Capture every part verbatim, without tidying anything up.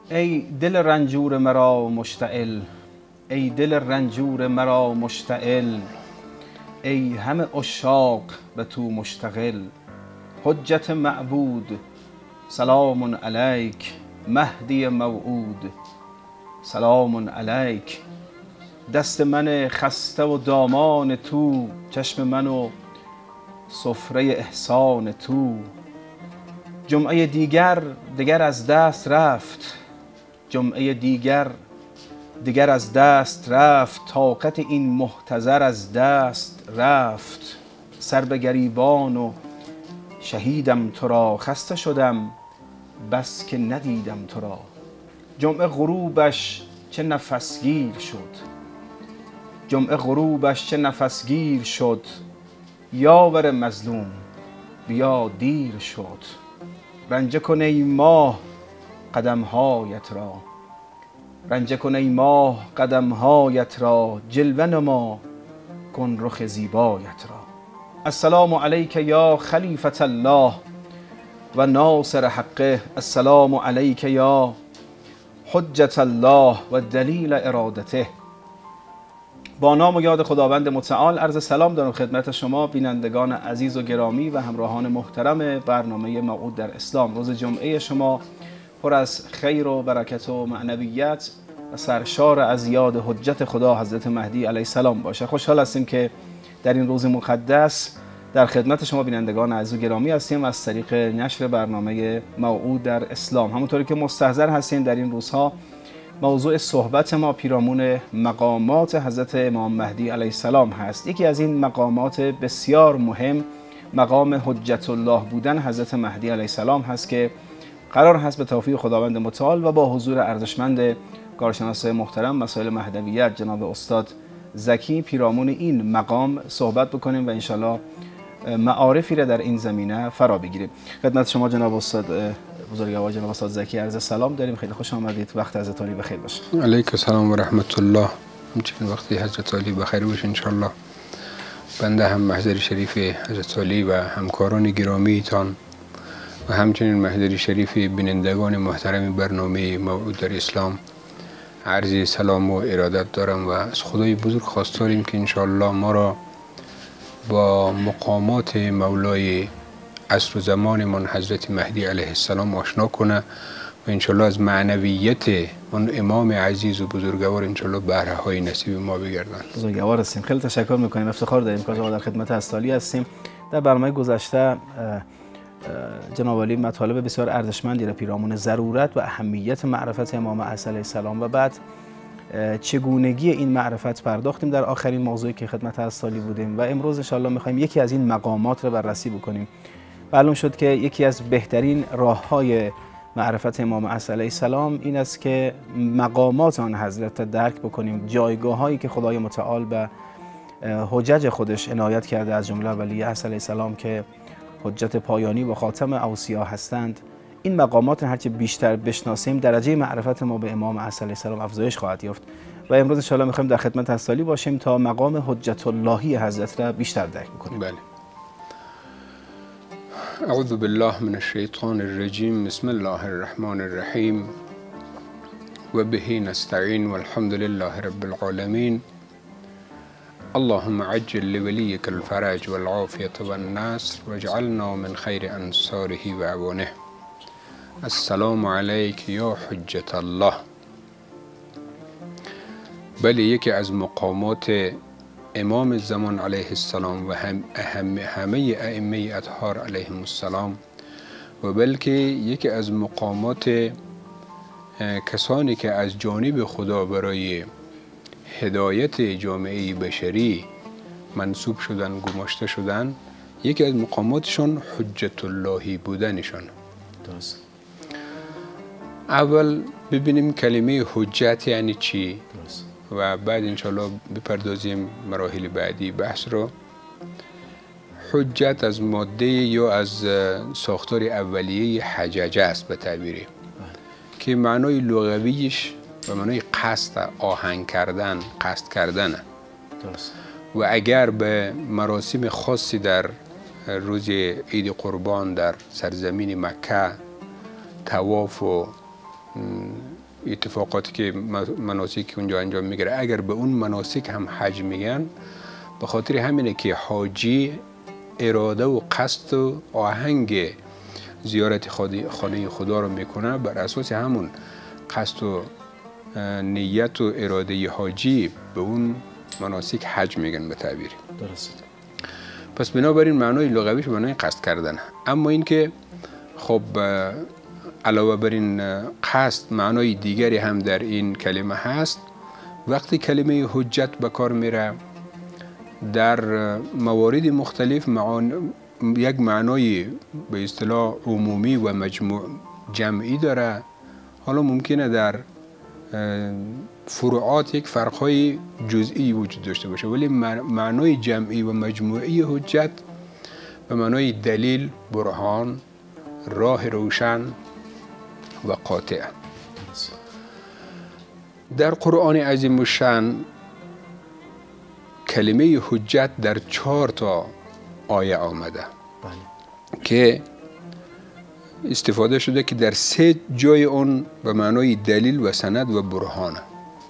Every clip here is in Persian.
ای دل رنجور مرا مشتعل، ای دل رنجور مرا مشتعل، ای همه عشاق به تو مشتغل. حجت معبود سلام علیک، مهدی موعود سلام علیک. دست من خسته و دامان تو، چشم من و سفره احسان تو. جمعه دیگر دگر از دست رفت، جمعه دیگر دگر از دست رفت. طاقت این محتضر از دست رفت. سر به گریبان و شهیدم تو را، خسته شدم بس که ندیدم تو را. جمعه غروبش چه نفسگیر شد، جمعه غروبش چه نفسگیر شد. یاور مظلوم بیا دیر شد. رنجه کن ای ماه قدمهایت را، رنجه کن ای ماه قدمهایت را. جلوه نما کن رخ زیبایت را. السلام علیک یا خلیفة الله و ناصر حقه، السلام علیک یا حجت الله و دلیل ارادته. با نام و یاد خداوند متعال عرض سلام دارم خدمت شما بینندگان عزیز و گرامی و همراهان محترم برنامه موعود در اسلام. روز جمعه شما پر از خیر و برکت و معنویت و سرشار از یاد حجت خدا حضرت مهدی علیه السلام باشه. خوشحال هستیم که در این روز مقدس در خدمت شما بینندگان عزیز و گرامی هستیم از طریق نشر برنامه موعود در اسلام. همونطوری که مستحضر هستیم در این روزها موضوع صحبت ما پیرامون مقامات حضرت امام مهدی علیه السلام هست. یکی از این مقامات بسیار مهم مقام حجت الله بودن حضرت مهدی علیه السلام هست که قرار هست به توفیق خداوند متعال و با حضور ارزشمند کارشناس محترم مسائل مهدویت جناب استاد زکی پیرامون این مقام صحبت بکنیم و انشالله معارفی را در این زمینه فرا بگیریم. خدمت شما جناب استاد بزرگوار جناب استاد زکی عرض سلام داریم. خیلی خوش آمدید. وقت حضرت علی بخیر باشه. علیک السلام و رحمت الله. همچنین وقتی حضرت علی بخیر باشه انشالله. بنده هم محضر شریف حضرت علی و همکاران گرامی تان و همچنین محضر شریف بینندگان محترم برنامه موعود در اسلام عرض سلام و ارادت دارم و از خدای بزرگ خواستاریم که انشالله ما را با مقامات مولای عصر و زمان من حضرت مهدی علیه السلام آشنا کنه و انشالله از معنویت من امام عزیز و بزرگوار انشالله بهره های نصیب ما بگردن. بزرگوار هستیم. خیلی تشکر میکنیم. افتخار داریم که در خدمت استالی هستیم. در برنامه گذشته جناب علی مطالب بسیار ارزشمندی را پیرامون ضرورت و اهمیت معرفت امام علیه السلام و بعد چگونگی این معرفت پرداختیم در آخرین موضوعی که خدمت استالی بودیم و امروز انشالله میخوایم یکی از این مقامات را بررسی بکنیم. معلوم شد که یکی از بهترین راه‌های معرفت امام علیه السلام این است که مقامات آن حضرت درک بکنیم، جایگاه‌هایی که خدای متعال به حجج خودش عنایت کرده از جمله ولی علیه السلام که حجت پایانی و خاتم اوصیا هستند. این مقامات هرچه بیشتر بشناسیم درجه معرفت ما به امام علیه السلام افزایش خواهد یافت و امروز ان شاء الله می‌خوایم در خدمت استالی باشیم تا مقام حجت اللهی حضرت را بیشتر درک بکنیم. بله. اعوذ بالله من الشیطان الرجیم. بسم الله الرحمن الرحیم و به نستعین والحمد لله رب العالمین. اللهم عجل لوليك الفرج والعافية والنصر واجعلنا من خير أنصاره وعوانه. السلام عليك یا حجت الله. بله، یکی از مقامات امام زمان علیه السلام و هم اهم همه ائمه اطهار علیهم السلام و بلکه یکی از مقامات کسانی که از جانب خدا برای هدایت جامعه بشری منصوب شدن گماشته شدن، یکی از مقاماتشون حجت اللهی بودنشون. درست. اول ببینیم کلمه حجت یعنی چی. درست. و بعد انشالله بپردازیم مراحل بعدی بحث رو. حجت از ماده یا از ساختار اولیه حججه است به تعبیری که معنای لغویش و معنای قصد آهنگ کردن، قصد کردن. درست. و اگر به مراسم خاصی در روز عید قربان در سرزمین مکه طواف و اتفاقاتی که مناسک اونجا انجام میگیره اگر به اون مناسک هم حج میگن، به خاطر همینه که حاجی اراده و قصد و آهنگ زیارت خانه خدا رو میکنه، بر اساس همون قصد و نیت و اراده حاجی به اون مناسک حج میگن به تعبیری. درست. پس بنابراین معنای لغویش معنای قصد کردن. اما این که خب علاوه بر این قصد معنای دیگری هم در این کلمه هست. وقتی کلمه حجت به کار میره در موارد مختلف معان... یک معنای به اصطلاح عمومی و مجموع جمعی داره. حالا ممکنه در فروعات یک فرقهای جزئی وجود داشته باشه، ولی معنای جمعی و مجموعی حجت به معنای دلیل، برهان، راه روشن و قاطع. در قرآن عظیم الشأن کلمه حجت در چهار تا آیه آمده که استفاده شده که در سه جای اون به معنای دلیل و سند و برهانه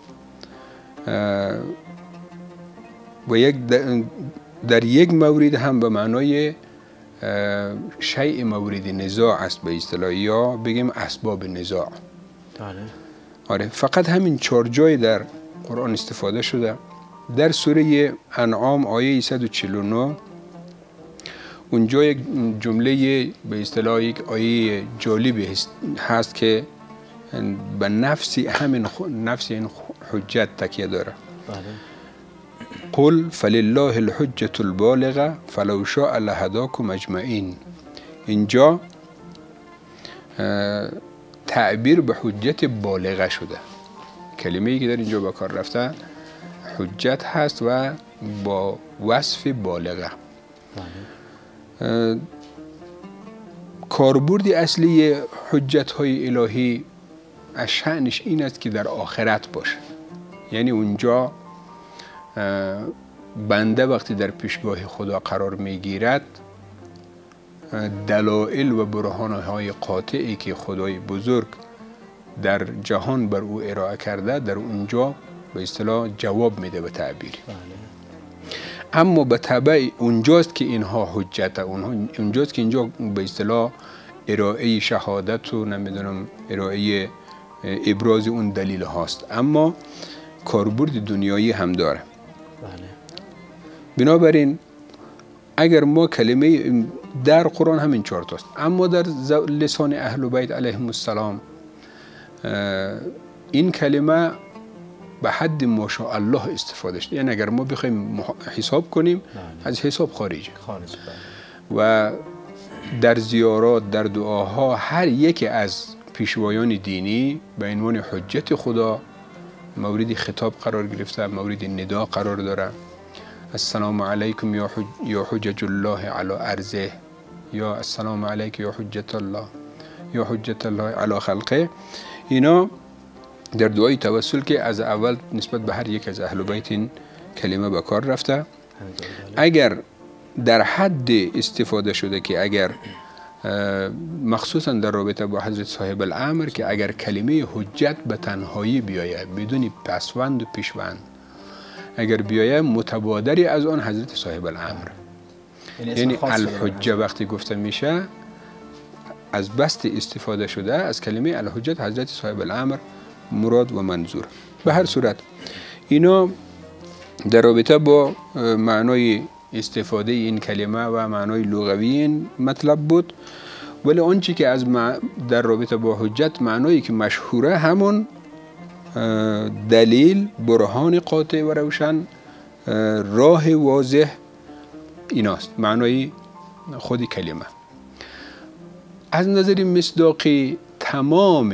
و یک در یک مورد هم به معنای شیء مورد نزاع است به اصطلاح، یا بگیم اسباب نزاع. آره، فقط همین چهار جای در قرآن استفاده شده. در سوره انعام آیه صد و چهل و نه اونجا یک جمله به اصطلاح یک آیه جالبی هست که به نفس همین نفس این حجت تکیه داره. قل فلله الحجة البالغه فلو شاء لهداكم اجمعین. اینجا تعبیر به حجت بالغه شده. کلمه ای که در اینجا به کار رفته حجت هست و با وصف بالغه. کاربرد اصلی حجت های الهی از شأنش این است که در آخرت باشه. یعنی اونجا بنده وقتی در پیشگاه خدا قرار میگیرد دلائل و برهانهای قاطعی که خدای بزرگ در جهان بر او ارائه کرده در اونجا به اصطلاح جواب میده به تعبیری. اما به تبع اونجاست که اینها حجت، اونجاست که اینجا به اصطلاح ارائه شهادت و نمیدونم ارائه ابراز اون دلیل هاست، اما کاربرد دنیایی هم داره. بنابراین اگر ما کلمه در قرآن همین چهار تاست، اما در لسان اهل بیت علیهم السلام این کلمه به حد ماشاء الله استفاده شده. یعنی اگر ما بخوایم حساب کنیم از حساب خارجه. و در زیارات، در دعاها هر یکی از پیشوایان دینی به عنوان حجت خدا مورد خطاب قرار گرفته، مورد ندا قرار داره. السلام علیکم یا حج یا حجج الله علی ارضه، یا السلام علیک یا حجت الله یا حجت الله علی خلقه. اینا در دعای توسل که از اول نسبت به هر یک از اهل بیت این کلمه به کار رفته. اگر در حد استفاده شده که اگر مخصوصا در رابطه با حضرت صاحب الامر که اگر کلمه حجت به تنهایی بیاید بدون پسوند و پیشوند، اگر بیاید متبادری از آن حضرت صاحب الامر، یعنی الحجه وقتی گفته میشه از بست استفاده شده از کلمه الحجت حضرت صاحب الامر مراد و منظور. به هر صورت اینا در رابطه با معنای استفاده این کلمه و معنای لغوی این مطلب بود. ولی آنچه که از در رابطه با حجت معنایی که مشهوره همون دلیل، برهان قاطع و روشن، راه واضح، ایناست معنای خود کلمه. از نظر مصداقی تمام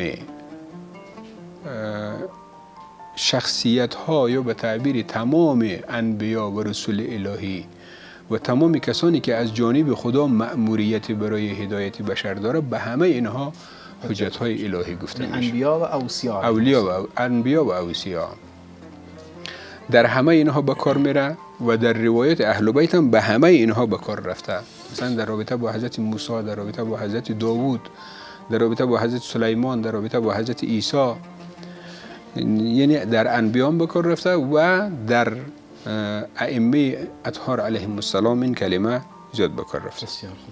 شخصیت ها یا به تعبیر تمام انبیا و رسول الهی و تمام کسانی که از جانب خدا مأموریت برای هدایت بشر داره به همه اینها حجت های الهی گفته میشه. انبیا و اوصیا، اولیا و انبیا و اوصیا در همه اینها به کار میره و در روایت اهل بیت هم به همه اینها به کار رفته. مثلا در رابطه با حضرت موسی، در رابطه با حضرت داوود، در رابطه با حضرت سلیمان، در رابطه با حضرت عیسی، یعنی در انبیان به کار رفته و در ائمه اطهار علیهم السلام این کلمه زیاد به کار رفته.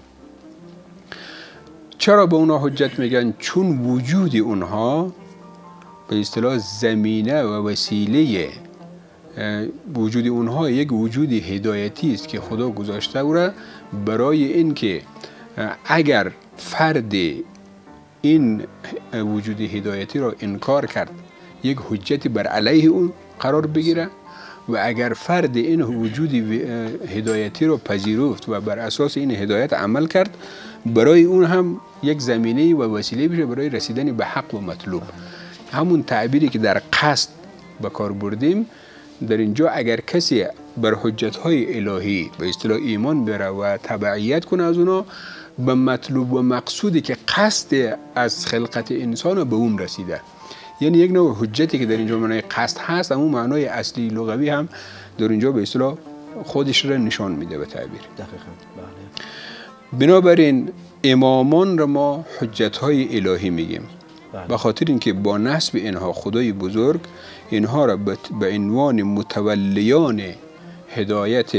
چرا به اونها حجت میگن؟ چون وجود اونها به اصطلاح زمینه و وسیله وجود اونها یک وجود هدایتی است که خدا گذاشته او را برای اینکه اگر فرد این وجود هدایتی را انکار کرد یک حجتی بر علیه اون قرار بگیره و اگر فرد این وجود هدایتی را پذیرفت و بر اساس این هدایت عمل کرد برای اون هم یک زمینه و وسیله بشه برای رسیدن به حق و مطلوب. همون تعبیری که در قصد به کار بردیم در اینجا اگر کسی بر حجت‌های الهی به اصطلاح ایمان بره و تبعیت کنه از اونا به مطلوب و مقصودی که قصد از خلقت انسان به اون رسیده. یعنی یک نوع حجتی که در اینجا معنای قصد هست اما معنای اصلی لغوی هم در اینجا به اصطلاح خودش را نشان میده به تعبیر. دقیقاً. بله. بنابراین امامان را ما حجت‌های الهی میگیم. بله. به خاطر اینکه با نسب اینها خدای بزرگ اینها را به عنوان متولیان هدایت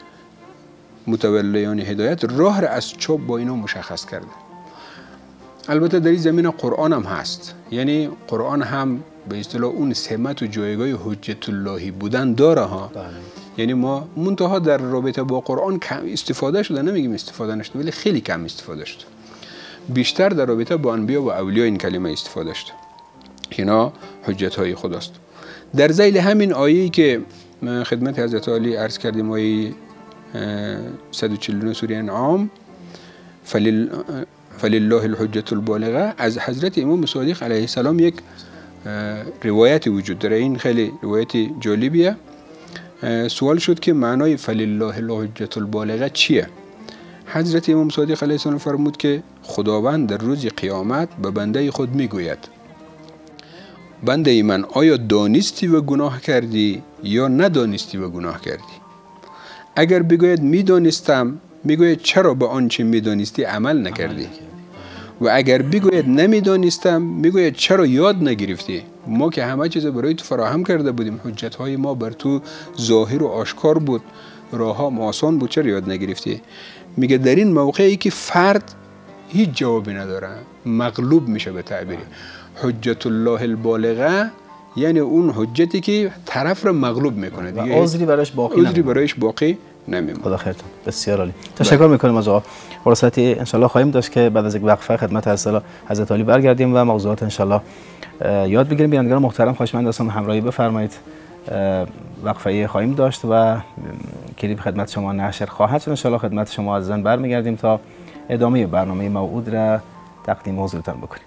متولیان هدایت راه را از چوب با اینا مشخص کرده. البته در این زمین قرآن هم هست، یعنی قرآن هم به اصطلاح اون سمت و جایگاه حجت اللهی بودن داره ها. بله. یعنی ما منتها در رابطه با قرآن کم استفاده شده، نمیگیم استفاده نشده ولی خیلی کم استفاده شده. بیشتر در رابطه با انبیا و اولیاء این کلمه استفاده شده. اینا حجت های خداست. در ذیل همین آیه‌ای که خدمت حضرت علی عرض کردیم، آیه صد و چهل و نه سوره انعام، فلل فلله الحجة البالغه، از حضرت امام صادق علیه السلام یک روایت وجود داره. این خیلی روایت جالبیه. سوال شد که معنای فلله الحجة البالغه چیه؟ حضرت امام صادق علیه السلام فرمود که خداوند در روز قیامت به بنده خود میگوید بنده من آیا دانستی و گناه کردی یا ندانستی و گناه کردی؟ اگر بگوید میدانستم، میگوید چرا به آنچه میدانستی عمل نکردی؟ و اگر بگوید نمیدانستم، میگوید چرا یاد نگرفتی؟ ما که همه چیز برای تو فراهم کرده بودیم، حجت های ما بر تو ظاهر و آشکار بود، راه ها آسان بود، چرا یاد نگرفتی؟ میگه در این موقعی که فرد هیچ جوابی نداره، مغلوب میشه به تعبیری حجت الله البالغه، یعنی اون حجتی که طرف را مغلوب میکنه دیگه، عذری برایش باقی عذری برایش باقی نمیمونه. خدا خیرتون. بسیار عالی. تشکر میکنیم از آقا. فرصتی ان شاء الله خواهیم داشت که بعد از یک وقفه خدمت حضرت حضرت علی برگردیم و موضوعات ان شاء الله یاد بگیریم. بینندگان محترم خواهشمند هستم همراهی بفرمایید. وقفه خواهیم داشت و کلیپ خدمت شما نشر خواهد شد. ان شاء الله خدمت شما عزیزان برمیگردیم تا ادامه برنامه موعود را تقدیم حضورتان بکنیم.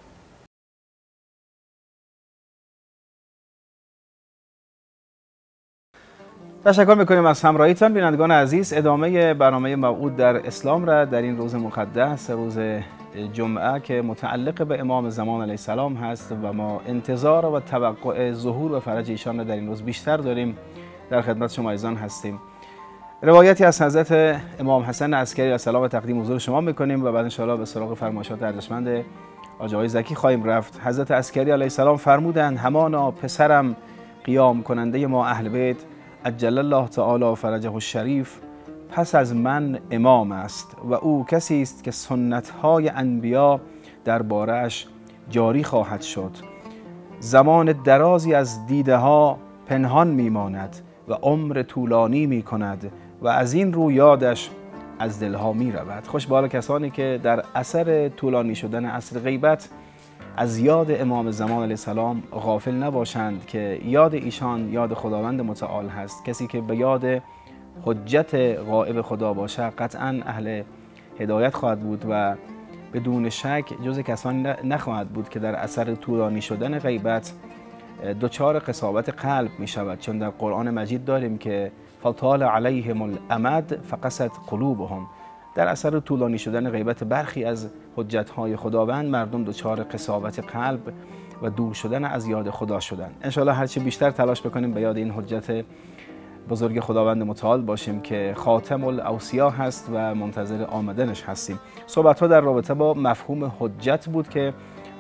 تشکر میکنیم از همراهیتان. بینندگان عزیز، ادامه برنامه موعود در اسلام را در این روز مقدس، روز جمعه که متعلق به امام زمان علیه السلام هست و ما انتظار و توقع ظهور و فرج ایشان را در این روز بیشتر داریم، در خدمت شما عزیزان هستیم. روایتی از حضرت امام حسن عسکری علیه السلام را تقدیم حضور شما میکنیم و بعد ان شاء الله به سراغ فرمایشات ارجمند آقای زکی خواهیم رفت. حضرت عسکری علیه السلام فرمودند: همانا پسرم قیام کننده ما اهل بیت عجل الله تعالی فرجه الشریف پس از من امام است و او کسی است که سنت‌های انبیا درباره‌اش جاری خواهد شد. زمان درازی از دیده ها پنهان میماند و عمر طولانی می کند و از این رو یادش از دلها می رود. خوش به حال کسانی که در اثر طولانی شدن عصر غیبت از یاد امام زمان علیه السلام غافل نباشند که یاد ایشان یاد خداوند متعال هست. کسی که به یاد حجت غائب خدا باشه قطعا اهل هدایت خواهد بود و بدون شک جز کسانی نخواهد بود که در اثر طولانی شدن غیبت دچار قساوت قلب می شود، چون در قرآن مجید داریم که فطال علیهم الامد فقست قلوبهم. در اثر طولانی شدن غیبت برخی از حجت‌های خداوند مردم دچار قساوت قلب و دور شدن از یاد خدا شدن. انشاءالله هرچی بیشتر تلاش بکنیم به یاد این حجت بزرگ خداوند متعال باشیم که خاتم الاوصیا هست و منتظر آمدنش هستیم. صحبت‌ها در رابطه با مفهوم حجت بود که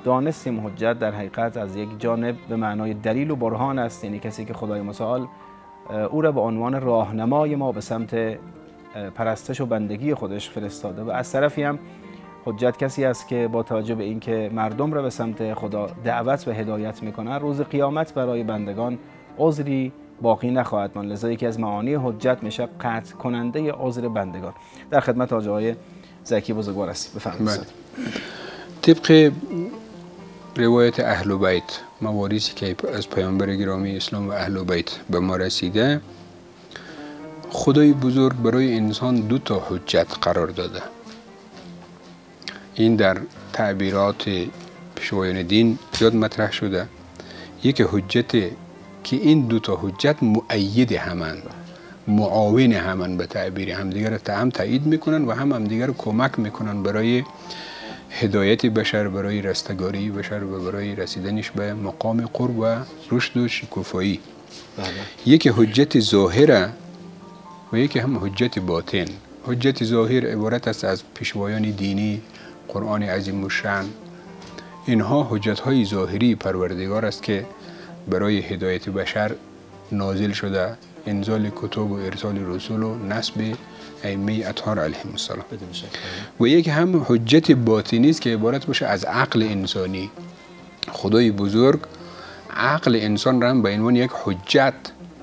دانستیم حجت در حقیقت از یک جانب به معنای دلیل و برهان است، یعنی کسی که خدای متعال او را به عنوان راهنمای ما به سمت پرستش و بندگی خودش فرستاده، و از طرفی هم حجت کسی است که با توجه به اینکه مردم را به سمت خدا دعوت و هدایت میکنه، روز قیامت برای بندگان عذری باقی نخواهد ماند. لذا یکی از معانی حجت میشه قطع کننده عذر بندگان. در خدمت حاج آقای زکی بزرگوار است. بفرمایید. طبق روایت اهل بیت، مواریثی که از پیامبر گرامی اسلام و اهل بیت به ما رسیده، خدای بزرگ برای انسان دو تا حجت قرار داده. این در تعبیرات پیشوایان دین زیاد مطرح شده. یک حجت که این دو تا حجت مؤید همند، معاون همند، به تعبیر همدیگر را هم تایید میکنن و هم همدیگر را کمک میکنن برای هدایت بشر، برای رستگاری بشر و برای رسیدنش به مقام قرب و رشد و شکوفایی. یکی حجت ظاهره و یکی هم حجت باطن. حجت ظاهر عبارت است از پیشوایان دینی، قرآن عظیم الشأن. اینها حجت های ظاهری پروردگار است که برای هدایت بشر نازل شده، انزال کتب و ارسال رسول و نصب ائمه اطهار علیهم السلام. و یک هم حجت باطنی است که عبارت باشه از عقل انسانی. خدای بزرگ عقل انسان را هم به عنوان یک حجت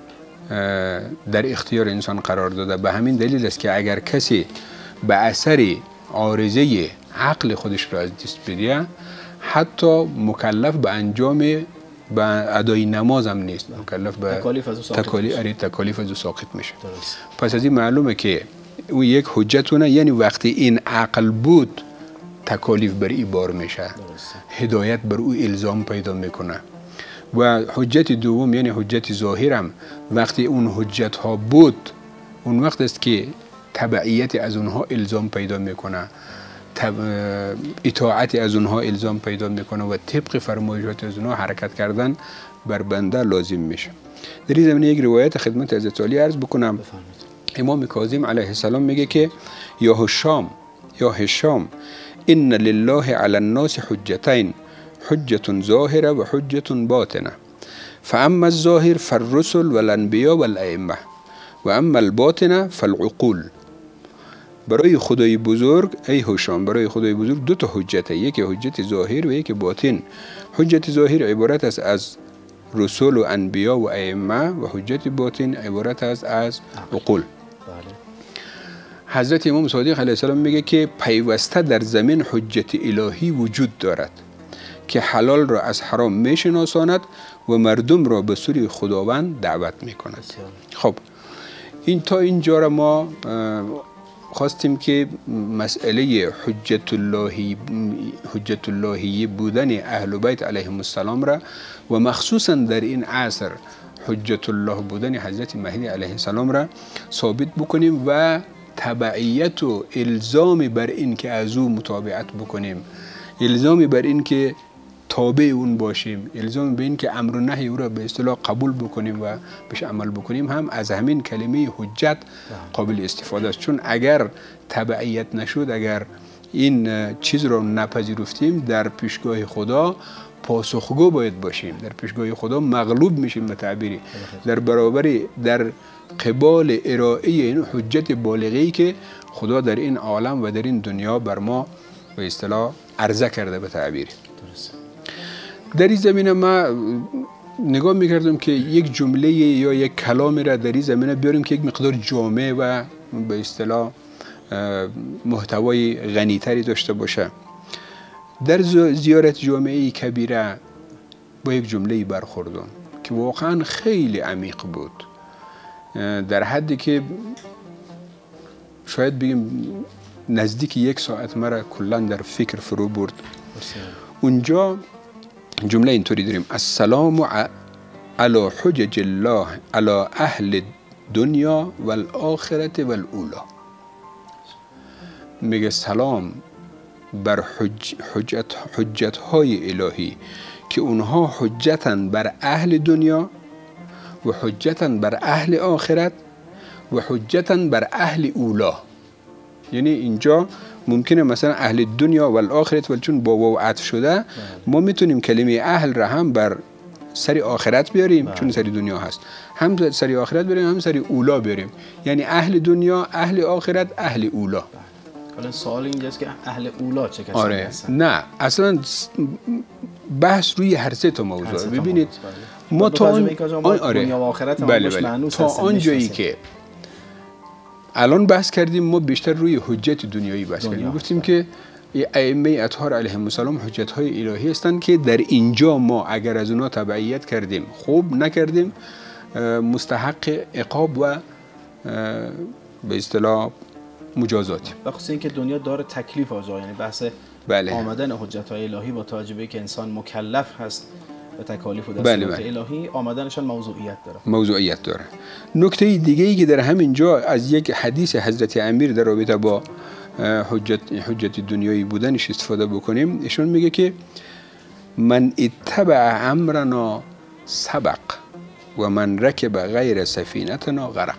در اختیار انسان قرار داده. به همین دلیل است که اگر کسی به اثر عارضه عقل خودش را از دست بده، حتی مکلف به انجام به ادای نماز هم نیست، مکلف به تکالیف از او ساقط تکالیف میشه. تکالیف از او ساقط میشه. پس از این معلومه که او یک حجتونه، یعنی وقتی این عقل بود تکالیف بر ای بار میشه، هدایت بر او الزام پیدا میکنه. و حجت دوم یعنی حجت ظاهرم، وقتی اون حجت ها بود اون وقت است که تبعیت از اونها الزام پیدا میکنه، اطاعت از اونها الزام پیدا میکنه و طبق فرمایشات از اونها حرکت کردن بر بنده لازم میشه. در این زمینه یک روایت خدمت حضرت علی عرض بکنم. امام کاظم علیه السلام میگه که یا هشام یا هشام ان لله علی الناس حجتین، حجت ظاهره و حجت باطنه، فاما الظاهر فالرسل والانبیاء والائمه و اما الباطنه فالعقول. برای خدای بزرگ ای هوشام، برای خدای بزرگ دو تا حجت، یکی حجت ظاهر و یکی باطن. حجت ظاهر عبارت است از رسول و انبیا و ائمه و حجت باطن عبارت است از عقول. حضرت امام صادق علیه السلام میگه که پیوسته در زمین حجت الهی وجود دارد که حلال را از حرام میشناساند و مردم را به سوی خداوند دعوت میکند. خب این تا اینجا را ما خواستیم که مسئله حجت اللهی حجت اللهی بودن اهل بیت علیهم السلام را و مخصوصا در این عصر حجت الله بودن حضرت مهدی علیه السلام را ثابت بکنیم و تبعیت و الزام بر این که از او متابعت بکنیم، الزام بر این که تابع اون باشیم، الزام بر این که امر و نهی او را به اصطلاح قبول بکنیم و بهش عمل بکنیم هم از همین کلمه حجت قابل استفاده است. چون اگر تبعیت نشد، اگر این چیز را نپذیرفتیم، در پیشگاه خدا پاسخگو باید باشیم، در پیشگاه خدا مغلوب میشیم به تعبیری، در برابر در قبال ارائه این حجت بالغه‌ای که خدا در این عالم و در این دنیا بر ما به اصطلاح عرضه کرده به تعبیری. در این زمینه ما نگاه میکردم که یک جمله یا یک کلامی را در این زمینه بیاریم که یک مقدار جامع و به اصطلاح محتوای غنیتری داشته باشه. در زیارت جامعه کبیره با یک جمله برخوردم که واقعا خیلی عمیق بود، در حدی که شاید بگیم نزدیک یک ساعت مرا کلا در فکر فرو برد. اونجا جمله اینطوری داریم: السلام علی حجج الله علی اهل دنیا و الاخرت و الاولا. میگه سلام بر حج حجت حجت های الهی که اونها حجتن بر اهل دنیا و حجتن بر اهل آخرت و حجتن بر اهل اولا. یعنی اینجا ممکنه مثلا اهل دنیا و الاخرت، ولی چون با واو عطف شده ما میتونیم کلمه اهل را هم بر سری آخرت بیاریم بله. چون سری دنیا هست، هم سری آخرت بیاریم هم سری اولا بیاریم، یعنی اهل دنیا، اهل آخرت، اهل اولا. حالا سوال اینجاست که اهل اولا چه کسانی آره. هستن؟ نه اصلا بحث روی هر سه تا موضوع. ببینید ما تا آن آره. دنیا و آخرت بله بله. تا آن جایی که الان بحث کردیم ما بیشتر روی حجت دنیایی بحث کردیم، گفتیم که ائمه اطهار علیهم السلام حجت های الهی هستند که در اینجا ما اگر از اونها تبعیت کردیم خوب نکردیم مستحق عقاب و به اصطلاح مجازات. بخصوص اینکه دنیا داره تکلیف آجا، یعنی بحث بله. آمدن حجت های الهی با توجه به که انسان مکلف هست به تکالیف و دستورات بله بله. الهی، آمدنشان موضوعیت داره. موضوعیت داره. نکته دیگه ای که در همین جا از یک حدیث حضرت امیر در رابطه با حجت حجت دنیایی بودنش استفاده بکنیم، ایشون میگه که من اتبع امرنا سبق و من رکب غیر سفینتنا غرق.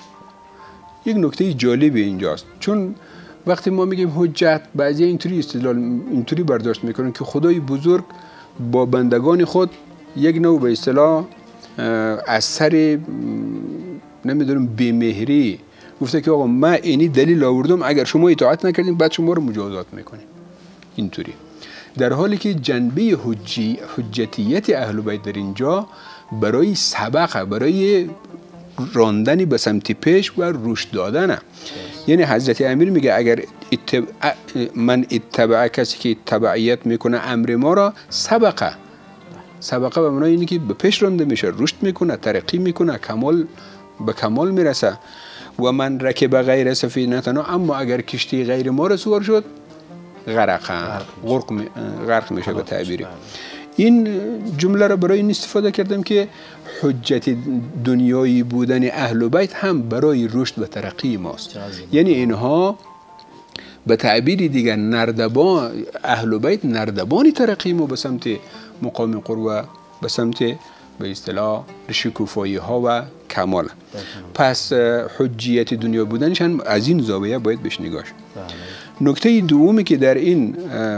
یک نکته جالب اینجاست، چون وقتی ما میگیم حجت بعضی اینطوری استدلال اینطوری برداشت میکنن که خدای بزرگ با بندگان خود یک نوع به اصطلاح از سر نمیدونم بی‌مهری گفته که آقا من اینی دلیل آوردم، اگر شما اطاعت نکردین بعد شما رو مجازات میکنیم. اینطوری در حالی که جنبه حجی حجتیت اهل بیت در اینجا برای سبق، برای راندنی به سمت پیش و رشد دادنه. یعنی حضرت امیر میگه اگر اتبع من اتبع، کسی که تبعیت میکنه امر ما را، سبقه سبقه به معنای اینه که به پیش رانده میشه، رشد میکنه، ترقی میکنه، کمال به کمال میرسه. و من رکب غیر سفینتنا، اما اگر کشتی غیر ما را سوار شد غرق غرق می غرق میشه به تعبیری. این جمله را برای این استفاده کردم که حجت دنیایی بودن اهل بیت هم برای رشد و ترقی ماست. یعنی اینها به تعبیری دیگر نردبان اهل بیت نردبانی ترقی ما به سمت مقام قرب، به سمت به اصطلاح شکوفایی ها و کمال. پس حجیت دنیا بودنش هم از این زاویه باید بهش نگاه شد. نکته دومی که در این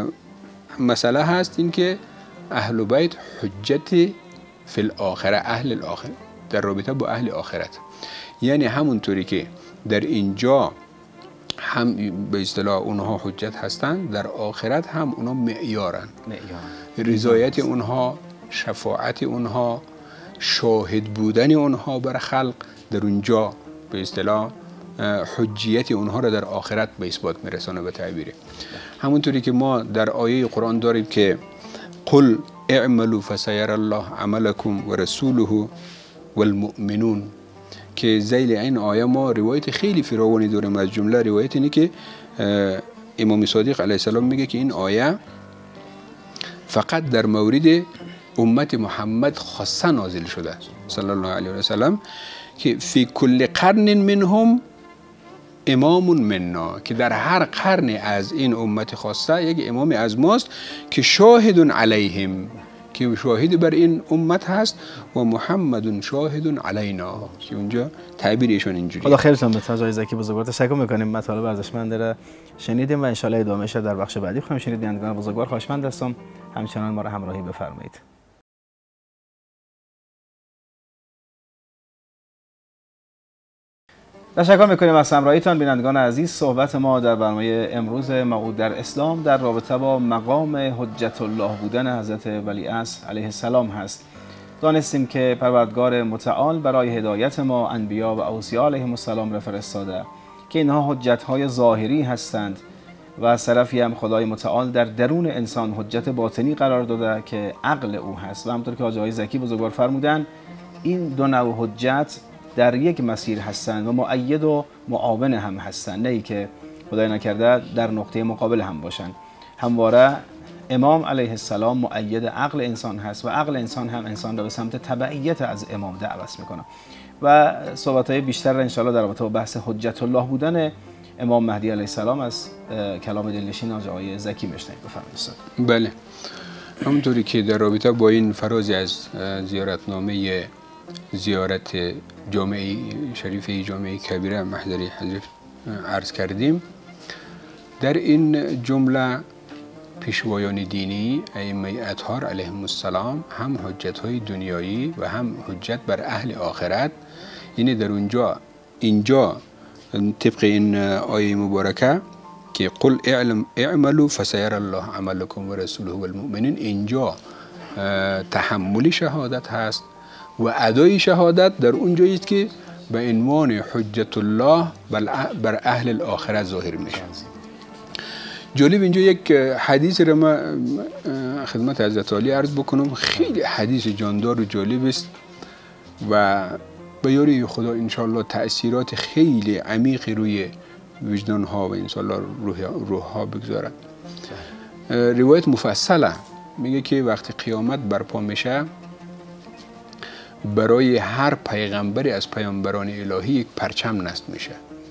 مسئله هست این که اهل بیت حجت فی الاخره، اهل الاخره در رابطه با اهل آخرت، یعنی همونطوری که در اینجا هم به اصطلاح اونها حجت هستند، در آخرت هم اونها معیارن. رضایت اونها، شفاعت اونها، شاهد بودن اونها بر خلق در اونجا به اصطلاح حجیت اونها را در آخرت به اثبات میرسانه به تعبیری. همونطوری که ما در آیه قرآن داریم که قل اعملوا فسیر الله عملکم و رسوله والمؤمنون، که ذیل این آیه ما روایت خیلی فراوانی داریم. از جمله روایت اینه که امام صادق علیه السلام میگه که این آیه فقط در مورد امت محمد خاصه نازل شده صلی الله علیه و سلم، که فی کل قرن منهم امام منا، که در هر قرن از این امت خاصه یک امام از ماست که شاهد علیهم، که شاهد بر این امت هست، و محمد شاهد علینا، که اونجا تعبیرشون اینجوری. خدا خیرتون بده. جای زکی بزرگوار تشکر میکنیم. مطالب ارزشمند رو شنیدیم و ان شاء الله ادامهش در بخش بعدی خواهیم شنید. بینندگان بزرگوار خواهشمند هستم همچنان ما را همراهی بفرمایید. تشکر میکنیم از همراهیتان بینندگان عزیز. صحبت ما در برنامه امروز موعود در اسلام در رابطه با مقام حجت الله بودن حضرت ولیعصر علیه السلام هست. دانستیم که پروردگار متعال برای هدایت ما انبیا و اوصیا علیهم السلام را فرستاده که اینها حجت‌های ظاهری هستند و از طرفی هم خدای متعال در درون انسان حجت باطنی قرار داده که عقل او هست. و همونطور که حاجی زکی بزرگوار فرمودن این دو نوع حجت در یک مسیر هستند و مؤید و معاون هم هستند، نه ای که خدای نکرده در نقطه مقابل هم باشند. همواره امام علیه السلام مؤید عقل انسان هست و عقل انسان هم انسان را به سمت تبعیت از امام دعوت میکنه. و صحبت‌های بیشتر را انشاءالله در رابطه با بحث حجت الله بودن امام مهدی علیه السلام از کلام دلنشین آقای زکی میشنویم. بفرمایید. بله، همونطوری که در رابطه با این فرازی از زیارتنامه زیارت جامعه شریفه جامعه کبیره محضر حضرت عرض کردیم، در این جمله پیشوایان دینی ائمه اطهار علیهم السلام هم حجت های دنیایی و هم حجت بر اهل آخرت، یعنی در اونجا اینجا طبق این آیه مبارکه که قل اعلم اعملوا فسيرى الله عملكم ورسوله والمؤمنین، اینجا تحمل شهادت هست و ادای شهادت در اونجایی است که به عنوان حجت الله بر اهل الاخره ظاهر میشه. جالب اینجا یک حدیث را ما خدمت حضرت عالی عرض بکنم، خیلی حدیث جاندار و جالب است و به یاری خدا انشاءالله تأثیرات خیلی عمیقی روی وجدان ها و انشاءالله روح, روح ها بگذارد. روایت مفصله میگه که وقتی قیامت برپا میشه برای هر پیغمبری از پیامبران الهی یک پرچم نصب میشه.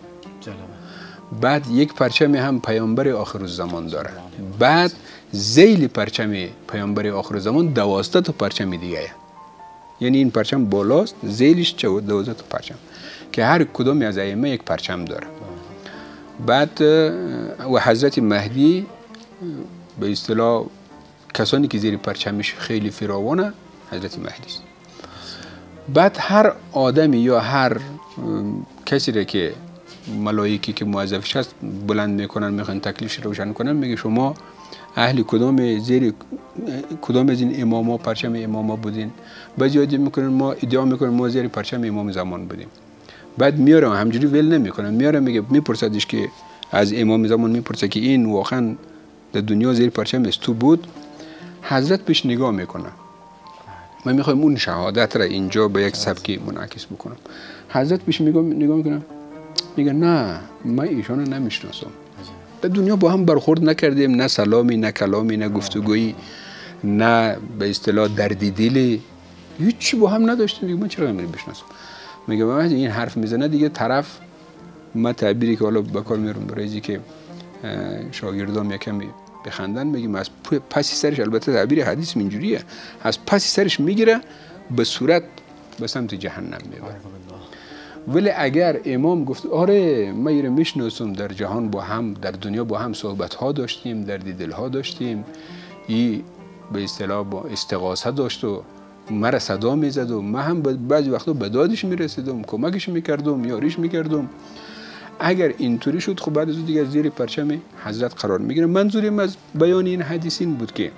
بعد یک پرچم هم پیامبر آخر الزمان داره. بعد ذیل پرچم پیامبر آخر الزمان دوازده تا پرچم دیگه هست. یعنی این پرچم بالاست، ذیلش دوازده تا پرچم که هر کدوم از ائمه یک پرچم داره. بعد و حضرت مهدی به اصطلاح کسانی که زیر پرچمش خیلی فراوانه حضرت مهدی است. بعد هر آدمی یا هر کسی را که ملائکی که موظفش هست بلند میکنن میخوان تکلیفش روشن کنن، میگه شما اهل کدام زیر کدام از این اماما پرچم اماما بودین؟ بعضی ادعا میکنن ما ادعا میکنن ما زیر پرچم امام زمان بودیم. بعد میارم همجوری ول نمیکنن، میارم میگه میپرسدش که از امام زمان میپرسه که این واقعا در دنیا زیر پرچم استو بود؟ حضرت پیش نگاه میکنه. من میخوایم اون شهادت را اینجا به یک سبکی منعکس بکنم. حضرت پیش نگاه نگاه میکنه، میگه نه من ایشانو نمیشناسم، در دنیا با هم برخورد نکردیم، نه سلامی نه کلامی نه گفتگویی نه به اصطلاح دردی دلی هیچی با هم نداشتیم. میگه من چرا نمیشناسم؟ میگه من این حرف میزنه دیگه طرف، ما تعبیری که حالا به کار میارم برای که شاگردام یکمی بخندن، میگیم از پسی سرش، البته تعبیر حدیث اینجوریه، از پسی سرش میگیره به صورت به سمت جهنم میبره. ولی اگر امام گفت آره ما ایره میشناسم، در جهان با هم در دنیا با هم صحبت ها داشتیم، درد دل ها داشتیم، ای به اصطلاح با استغاثه داشت و مرا صدا میزد و من هم بعضی وقتا به دادش میرسیدم، کمکش میکردم، یاریش میکردم. اگر اینطوری شد خب بعد از دیگه زیر پرچم حضرت قرار میگیره. منظورم از بیان این حدیث این بود که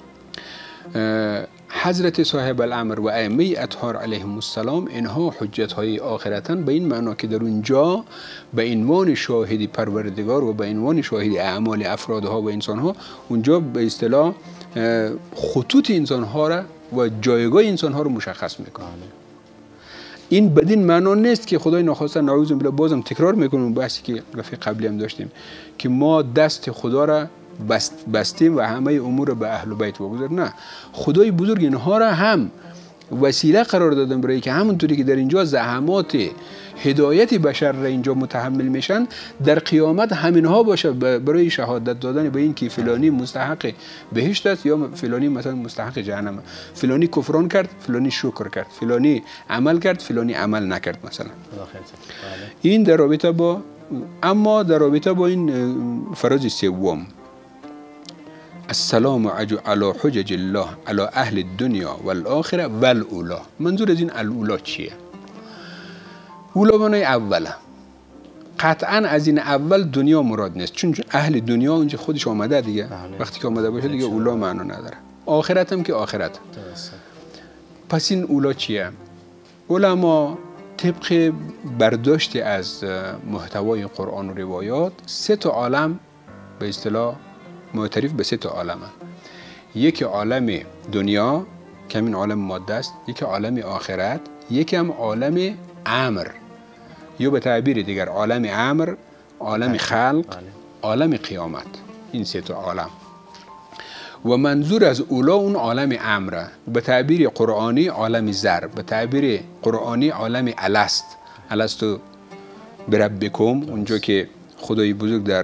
حضرت صاحب الامر و ائمه اطهار علیهم السلام اینها حجت های آخرتن، به این معنا که در اونجا به عنوان شاهدی پروردگار و به عنوان شاهدی اعمال افرادها و انسانها اونجا به اصطلاح خطوط انسانها را و جایگاه انسانها رو مشخص میکنه. این بدین معنا نیست که خدای ناخواسته نعوذ بالله، بازم تکرار میکنم بحثی که رفیق قبلی هم داشتیم که ما دست خدا را بست بستیم و همه امور به اهل بیت واگذار. نه، خدای بزرگ اینها را هم وسیله قرار دادن برای که همونطوری که در اینجا زحمات هدایت بشر را اینجا متحمل میشن، در قیامت همینها باشه برای شهادت دادن به این که فلانی مستحق بهشت است یا فلانی مثلا مستحق جهنم، فلانی کفران کرد، فلانی شکر کرد، فلانی عمل کرد، فلانی عمل نکرد مثلا. این در رابطه با اما در رابطه با این فراز سوم، السلام علی حجج الله علی اهل الدنیا والآخره والاولا. منظور از این الاولا چیه؟ اولا معنای اوله. قطعا از این اول دنیا مراد نیست، چون اهل دنیا اونجا خودش آمده دیگه. وقتی که آمده باشه دیگه اولا معنا نداره. آخرت هم که آخرت. پس این اولا چیه؟ علما طبق برداشت از محتوای قرآن و روایات سه تا عالم به اصطلاح معترف به سه تا عالمه. یکی عالم دنیا که همین عالم ماده است، یکی عالم آخرت، یکی هم عالم امر یا به تعبیر دیگر عالم امر، عالم خلق، عالم قیامت. این سه تا عالم و منظور از اولا اون عالم امره، به تعبیر قرآنی عالم زر، به تعبیر قرآنی عالم الست، الستو بربکم، اونجا که خدای بزرگ در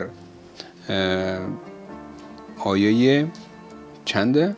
آیه چنده؟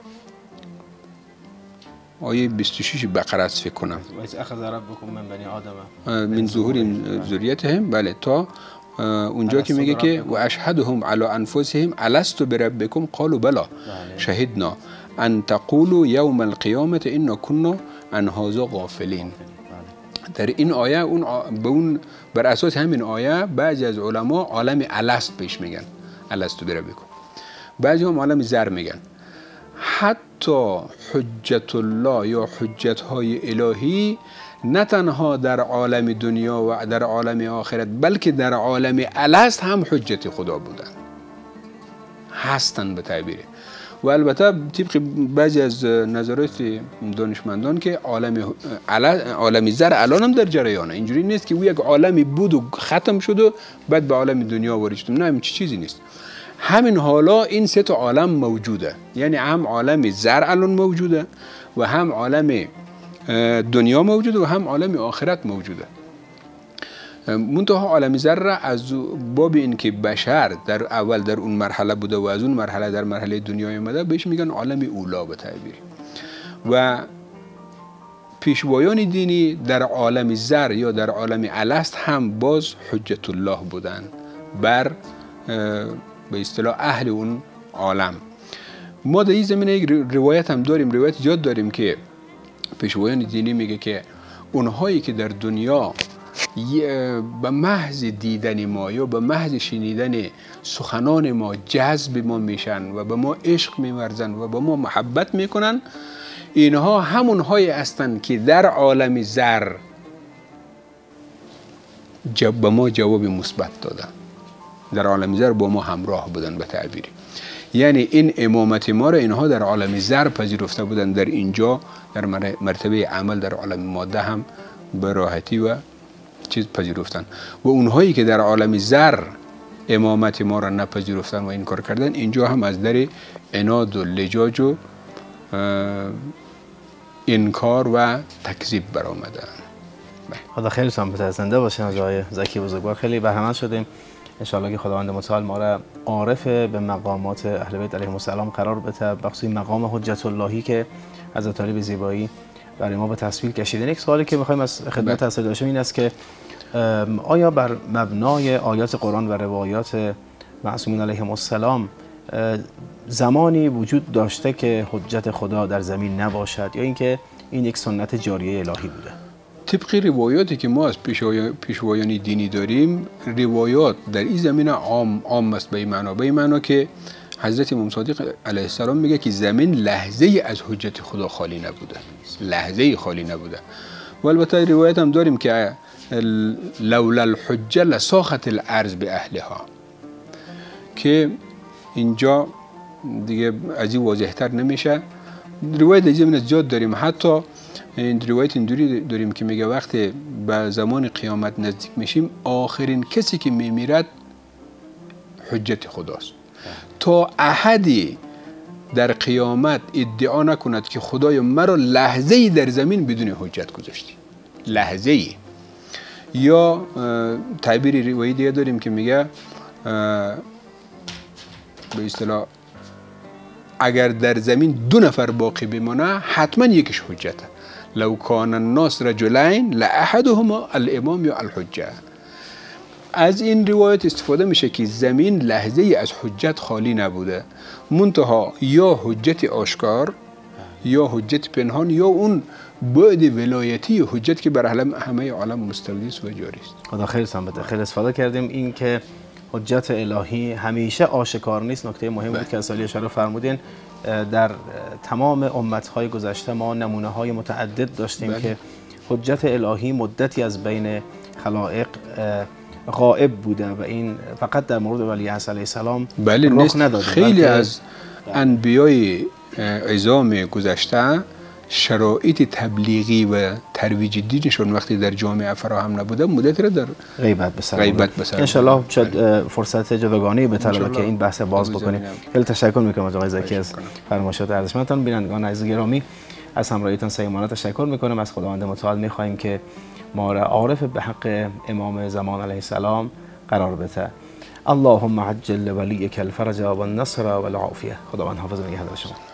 آیه بیست و شش بقره است فکر کنم. اخذ ربکم من بنی آدم من ظهور ذریتهم، بله، تا اونجا که میگه که و اشهدهم علی انفسهم الست بربکم قالوا بلا شهدنا ان تقولوا یوم القیامه انا كنا عن هذا غافلین. در این آیه اون به اون بر اساس همین آیه بعضی از علما عالم الست پیش میگن، الست بربکم، بعضی هم عالم زر میگن. حتی حجت الله یا حجت های الهی نه تنها در عالم دنیا و در عالم آخرت بلکه در عالم الست هم حجت خدا بودن، هستن به تعبیره. و البته طبق بعضی از نظرات دانشمندان که عالم عالم زر الان هم در جریانه، اینجوری نیست که او یک عالمی بود و ختم شد و بعد به عالم دنیا وارد شد، نه، همین چیزی نیست. همین حالا این سه تا عالم موجوده، یعنی هم عالم زر الان موجوده و هم عالم دنیا موجوده و هم عالم آخرت موجوده. منتها عالم زر را از باب این که بشر در اول در اون مرحله بوده و از اون مرحله در مرحله دنیا اومده بهش میگن عالم اولا به تعبیر. و پیشوایان دینی در عالم زر یا در عالم الست هم باز حجت الله بودن بر به اصطلاح اهل اون عالم. ما در این زمینه یک روایت هم داریم، روایت زیاد داریم که پیشوایان دینی میگه که اونهایی که در دنیا به محض دیدن ما یا به محض شنیدن سخنان ما جذب ما میشن و به ما عشق میورزن و به ما محبت میکنن، اینها همونهایی هستند که در عالم زر به ما جواب مثبت دادن، در عالم زر با ما همراه بودن به تعبیری. یعنی این امامت ما را اینها در عالم زر پذیرفته بودن، در اینجا در مرتبه عمل در عالم ماده هم به راحتی و چیز پذیرفتن. و اونهایی که در عالم زر امامت ما را نپذیرفتن و این کار کردن، اینجا هم از در عناد و لجاج و انکار و تکذیب برآمدن. خدا خیرتون بده، زنده باشین آقای زکی بزرگوار. خیلی بهرهمند شدیم. انشاءالله که خداوند متعال ما را عارف به مقامات اهل بیت علیهم السلام قرار بده، بخصوص مقام حجت اللهی که حضرت علی به زیبایی برای ما به تصویر کشیدن. یک سوالی که می‌خوایم از خدمت حضرت داشتیم این است که آیا بر مبنای آیات قرآن و روایات معصومین علیهم السلام زمانی وجود داشته که حجت خدا در زمین نباشد یا اینکه این یک سنت جاریه الهی بوده؟ طبق روایاتی که ما از پیشوایان دینی داریم، روایات در این زمینه عام عام است. به این معنا به این معنا که حضرت امام صادق علیه السلام میگه که زمین لحظه از حجت خدا خالی نبوده، لحظه خالی نبوده. و البته روایت هم داریم که لولا الحجه لساخت الارض به اهلها، که اینجا دیگه از این واضح‌تر نمیشه. روایت از این زیاد داریم، حتی این روایت اینجوری داریم که میگه وقتی به زمان قیامت نزدیک میشیم آخرین کسی که میمیرد حجت خداست، تا احدی در قیامت ادعا نکند که خدای مرا لحظه‌ای در زمین بدون حجت گذاشتی، لحظه‌ای. یا تعبیر روایی دیگه داریم که میگه به اصطلاح اگر در زمین دو نفر باقی بمانه حتما یکیش حجته. لو کان الناس رجلین لاحدهما الامام یا الحجه. از این روایت استفاده میشه که زمین لحظه ای از حجت خالی نبوده، منتها یا حجت آشکار یا حجت پنهان یا اون بعد ولایتی و حجت که بر همه عالم مستولی است و جاری است. خدا خیرتون بده. خیلی استفاده کردیم. این که حجت الهی همیشه آشکار نیست نکته مهم بود که از سالی اشاره فرمودین. در تمام امت‌های گذشته ما نمونه‌های متعدد داشتیم بله. که حجت الهی مدتی از بین خلائق غائب بوده و این فقط در مورد ولی عصر علیه السلام بله رخ نداده. خیلی از انبیای عظام گذشته شرایط تبلیغی و ترویج دینشون وقتی در جامعه فراهم نبوده مدت را در غیبت بسر غیبت بسر ان شاء الله شاید فرصت جداگانه‌ای به طلبه که این بحث باز بکنیم. خیلی تشکر میکنم از آقای زکی از فرمایشات ارزشمندتان. بینندگان عزیز گرامی از همراهیتان صمیمانه تشکر میکنم. از خداوند متعال میخواهیم که ما را عارف به حق امام زمان علیه السلام قرار بده. اللهم عجل ولیک الفرج و النصر و العافیه. خداوند حافظ و نگهدار شما.